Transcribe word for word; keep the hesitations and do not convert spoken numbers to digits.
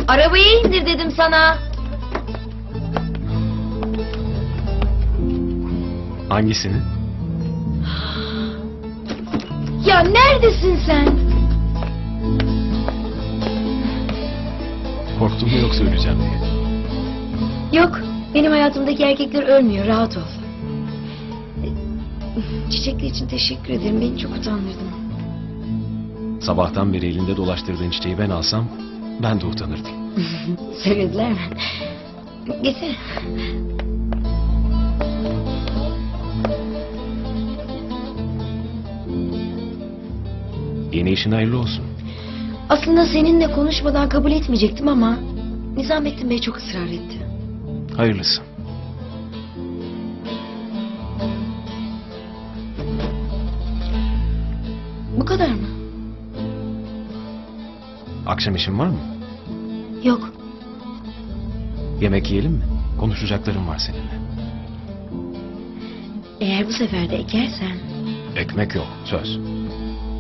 Arabayı indir dedim sana. Hangisini? Ya neredesin sen? Korktun mu yoksa öleceğim diye? Yok, benim hayatımdaki erkekler ölmüyor, rahat ol. Çiçekler için teşekkür ederim, beni çok utandırdın. Sabahtan beri elinde dolaştırdığın çiçeği ben alsam ben de utanırdım. Söylediler mi? Geçsene. Yeni işin hayırlı olsun. Aslında seninle konuşmadan kabul etmeyecektim ama Nizamettin Bey çok ısrar etti. Hayırlısı. Bu kadar mı? Akşam işin var mı? Yok. Yemek yiyelim mi? Konuşacaklarım var seninle. Eğer bu sefer de ekersen Ekmek yok, söz.